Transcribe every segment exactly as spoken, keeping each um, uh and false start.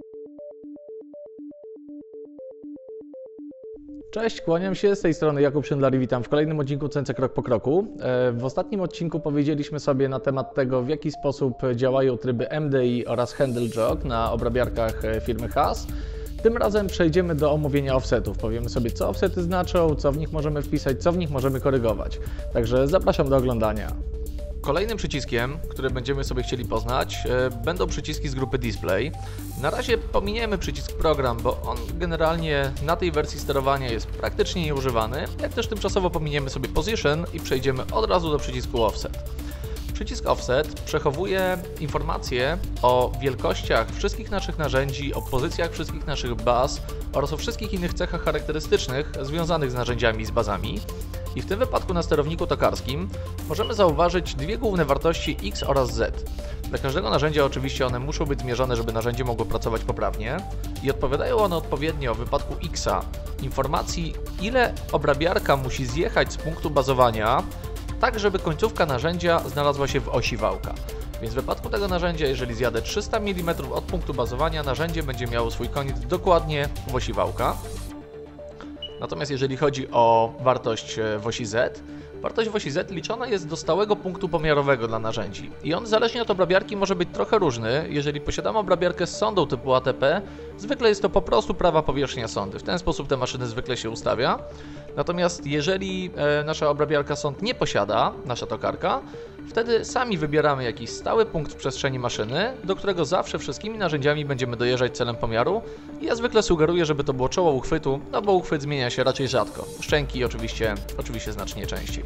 Cześć, kłaniam się, z tej strony Jakub Szydlar i witam w kolejnym odcinku C N C Krok po Kroku. W ostatnim odcinku powiedzieliśmy sobie na temat tego, w jaki sposób działają tryby M D I oraz Handle Jog na obrabiarkach firmy H A S. Tym razem przejdziemy do omówienia offsetów. Powiemy sobie, co offsety znaczą, co w nich możemy wpisać, co w nich możemy korygować. Także zapraszam do oglądania. Kolejnym przyciskiem, który będziemy sobie chcieli poznać, będą przyciski z grupy Display. Na razie pominiemy przycisk Program, bo on generalnie na tej wersji sterowania jest praktycznie nieużywany, jak też tymczasowo pominiemy sobie Position i przejdziemy od razu do przycisku Offset. Przycisk Offset przechowuje informacje o wielkościach wszystkich naszych narzędzi, o pozycjach wszystkich naszych baz oraz o wszystkich innych cechach charakterystycznych związanych z narzędziami i z bazami. I w tym wypadku na sterowniku tokarskim możemy zauważyć dwie główne wartości X oraz Z. Dla każdego narzędzia oczywiście one muszą być zmierzone, żeby narzędzie mogło pracować poprawnie i odpowiadają one odpowiednio w wypadku X informacji, ile obrabiarka musi zjechać z punktu bazowania, tak żeby końcówka narzędzia znalazła się w osi wałka. Więc w wypadku tego narzędzia, jeżeli zjadę trzysta milimetrów od punktu bazowania, narzędzie będzie miało swój koniec dokładnie w osi wałka. Natomiast jeżeli chodzi o wartość w osi Z, wartość w osi Z liczona jest do stałego punktu pomiarowego dla narzędzi. I on zależnie od obrabiarki może być trochę różny. Jeżeli posiadamy obrabiarkę z sondą typu A T P, zwykle jest to po prostu prawa powierzchnia sondy. W ten sposób te maszyny zwykle się ustawia. Natomiast jeżeli e, nasza obrabiarka sond nie posiada, nasza tokarka, wtedy sami wybieramy jakiś stały punkt w przestrzeni maszyny, do którego zawsze wszystkimi narzędziami będziemy dojeżdżać celem pomiaru. I ja zwykle sugeruję, żeby to było czoło uchwytu, no bo uchwyt zmienia się raczej rzadko. Szczęki oczywiście, oczywiście znacznie częściej.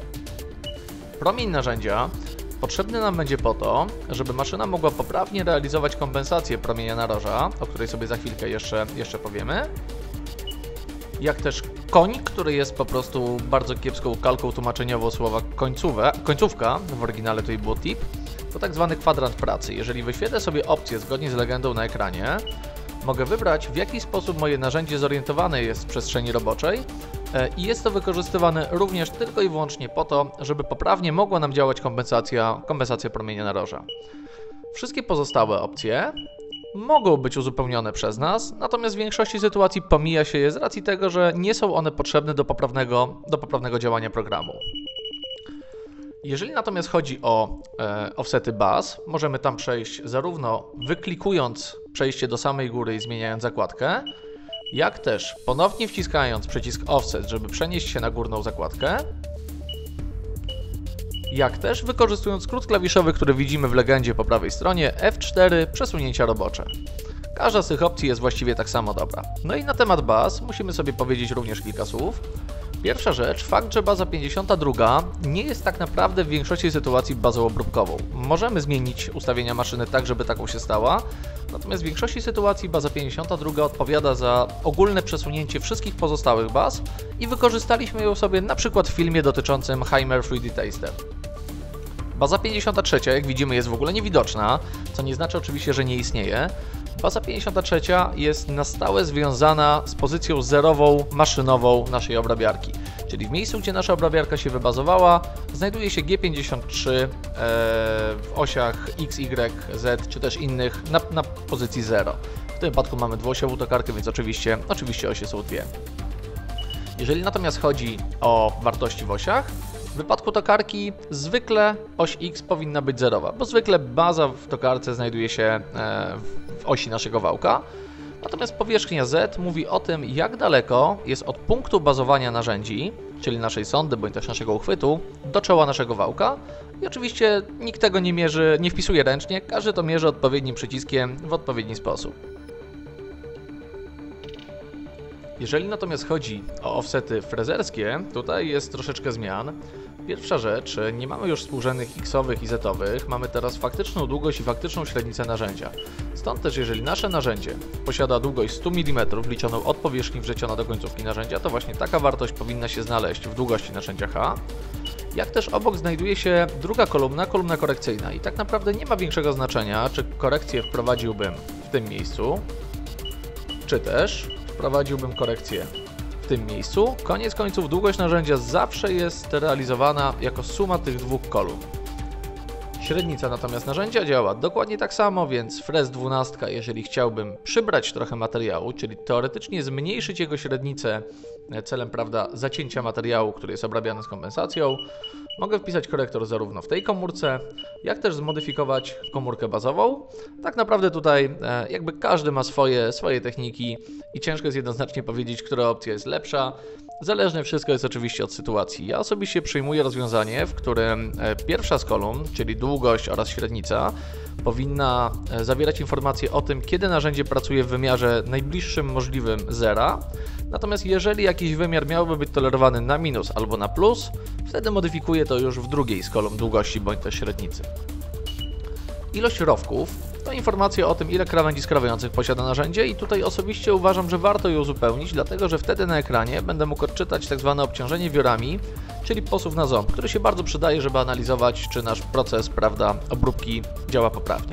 Promień narzędzia potrzebny nam będzie po to, żeby maszyna mogła poprawnie realizować kompensację promienia naroża, o której sobie za chwilkę jeszcze, jeszcze powiemy. Jak też koń, który jest po prostu bardzo kiepską kalką tłumaczeniową słowa końcówę, końcówka, w oryginale tutaj było tip, to tak zwany kwadrant pracy. Jeżeli wyświetlę sobie opcję zgodnie z legendą na ekranie, mogę wybrać, w jaki sposób moje narzędzie zorientowane jest w przestrzeni roboczej i jest to wykorzystywane również tylko i wyłącznie po to, żeby poprawnie mogła nam działać kompensacja, kompensacja promienia naroża. Wszystkie pozostałe opcje mogą być uzupełnione przez nas, natomiast w większości sytuacji pomija się je z racji tego, że nie są one potrzebne do poprawnego, do poprawnego działania programu. Jeżeli natomiast chodzi o e, offsety baz, możemy tam przejść zarówno wyklikując przejście do samej góry i zmieniając zakładkę, jak też ponownie wciskając przycisk Offset, żeby przenieść się na górną zakładkę, jak też wykorzystując skrót klawiszowy, który widzimy w legendzie po prawej stronie, F cztery przesunięcia robocze. Każda z tych opcji jest właściwie tak samo dobra. No i na temat baz musimy sobie powiedzieć również kilka słów. Pierwsza rzecz, fakt, że baza pięćdziesiąta druga nie jest tak naprawdę w większości sytuacji bazą obróbkową. Możemy zmienić ustawienia maszyny tak, żeby taką się stała, natomiast w większości sytuacji baza pięćdziesiąta druga odpowiada za ogólne przesunięcie wszystkich pozostałych baz i wykorzystaliśmy ją sobie na przykład w filmie dotyczącym Heimer trzy D Taster. Baza pięćdziesiąta trzecia, jak widzimy, jest w ogóle niewidoczna, co nie znaczy oczywiście, że nie istnieje. Baza pięćdziesiąta trzecia jest na stałe związana z pozycją zerową maszynową naszej obrabiarki. Czyli w miejscu, gdzie nasza obrabiarka się wybazowała, znajduje się G pięćdziesiąt trzy e, w osiach X, Y, Z czy też innych na, na pozycji zero. W tym wypadku mamy dwuosiową tokarkę, więc oczywiście, oczywiście osie są dwie. Jeżeli natomiast chodzi o wartości w osiach, w wypadku tokarki zwykle oś X powinna być zerowa, bo zwykle baza w tokarce znajduje się w osi naszego wałka. Natomiast powierzchnia Z mówi o tym, jak daleko jest od punktu bazowania narzędzi, czyli naszej sondy bądź też naszego uchwytu, do czoła naszego wałka. I oczywiście nikt tego nie mierzy, nie wpisuje ręcznie, każdy to mierzy odpowiednim przyciskiem w odpowiedni sposób. Jeżeli natomiast chodzi o offsety frezerskie, tutaj jest troszeczkę zmian. Pierwsza rzecz, nie mamy już współrzędnych X-owych i Z-owych, mamy teraz faktyczną długość i faktyczną średnicę narzędzia. Stąd też jeżeli nasze narzędzie posiada długość stu milimetrów liczoną od powierzchni wrzeciona do końcówki narzędzia, to właśnie taka wartość powinna się znaleźć w długości narzędzia H. Jak też obok znajduje się druga kolumna, kolumna korekcyjna i tak naprawdę nie ma większego znaczenia, czy korekcję wprowadziłbym w tym miejscu, czy też wprowadziłbym korekcję w tym miejscu. Koniec końców długość narzędzia zawsze jest realizowana jako suma tych dwóch kolumn. Średnica natomiast narzędzia działa dokładnie tak samo, więc Frez dwanaście, jeżeli chciałbym przybrać trochę materiału, czyli teoretycznie zmniejszyć jego średnicę celem, prawda, zacięcia materiału, który jest obrabiany z kompensacją, mogę wpisać korektor zarówno w tej komórce, jak też zmodyfikować komórkę bazową. Tak naprawdę tutaj jakby każdy ma swoje, swoje techniki i ciężko jest jednoznacznie powiedzieć, która opcja jest lepsza. Zależne wszystko jest oczywiście od sytuacji. Ja osobiście przyjmuję rozwiązanie, w którym pierwsza z kolumn, czyli długość oraz średnica, powinna zawierać informacje o tym, kiedy narzędzie pracuje w wymiarze najbliższym możliwym zera. Natomiast jeżeli jakiś wymiar miałby być tolerowany na minus albo na plus, wtedy modyfikuję to już w drugiej z kolumn długości bądź też średnicy. Ilość rowków to informacja o tym, ile krawędzi skrawających posiada narzędzie i tutaj osobiście uważam, że warto je uzupełnić, dlatego że wtedy na ekranie będę mógł odczytać tak zwane obciążenie wiorami, czyli posuw na ząb, który się bardzo przydaje, żeby analizować, czy nasz proces, prawda, obróbki działa poprawnie.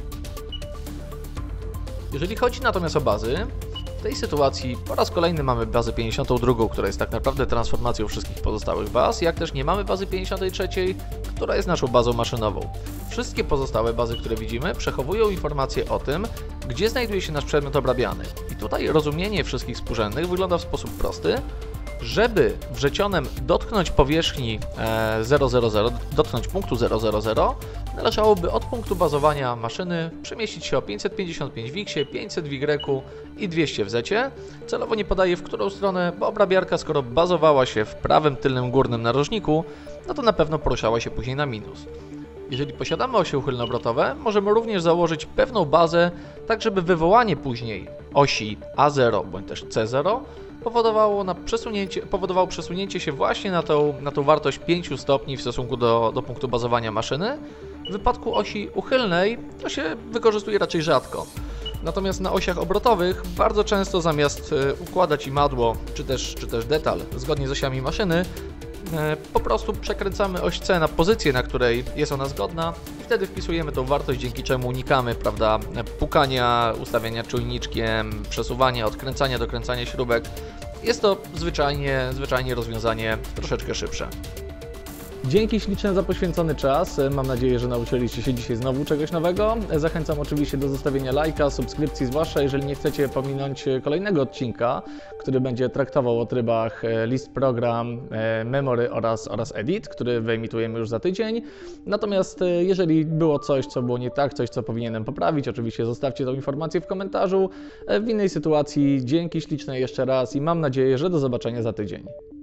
Jeżeli chodzi natomiast o bazy, w tej sytuacji po raz kolejny mamy bazę pięćdziesiątą drugą, która jest tak naprawdę transformacją wszystkich pozostałych baz, jak też nie mamy bazy pięćdziesiątej trzeciej, która jest naszą bazą maszynową. Wszystkie pozostałe bazy, które widzimy, przechowują informacje o tym, gdzie znajduje się nasz przedmiot obrabiany. I tutaj rozumienie wszystkich współrzędnych wygląda w sposób prosty. Żeby wrzecionem dotknąć powierzchni zero zero zero, dotknąć punktu zero zero zero, należałoby od punktu bazowania maszyny przemieścić się o pięćset pięćdziesiąt pięć w X, pięćset w Y i dwieście w Z. Celowo nie podaję w którą stronę, bo obrabiarka, skoro bazowała się w prawym tylnym górnym narożniku, no to na pewno poruszała się później na minus. Jeżeli posiadamy osie uchylno-obrotowe, możemy również założyć pewną bazę, tak żeby wywołanie później osi A zero bądź też C zero powodowało, na przesunięcie, powodowało przesunięcie się właśnie na tą, na tą wartość pięć stopni w stosunku do, do punktu bazowania maszyny. W wypadku osi uchylnej to się wykorzystuje raczej rzadko. Natomiast na osiach obrotowych bardzo często zamiast układać imadło czy też, czy też detal zgodnie z osiami maszyny, po prostu przekręcamy oś C na pozycję, na której jest ona zgodna i wtedy wpisujemy tą wartość, dzięki czemu unikamy, prawda, pukania, ustawiania czujniczkiem, przesuwania, odkręcania, dokręcania śrubek. Jest to zwyczajnie, zwyczajnie rozwiązanie troszeczkę szybsze. Dzięki śliczne za poświęcony czas. Mam nadzieję, że nauczyliście się dzisiaj znowu czegoś nowego. Zachęcam oczywiście do zostawienia lajka, subskrypcji, zwłaszcza jeżeli nie chcecie pominąć kolejnego odcinka, który będzie traktował o trybach list program, memory oraz, oraz edit, który wyemitujemy już za tydzień. Natomiast jeżeli było coś, co było nie tak, coś, co powinienem poprawić, oczywiście zostawcie tą informację w komentarzu. W innej sytuacji dzięki śliczne jeszcze raz i mam nadzieję, że do zobaczenia za tydzień.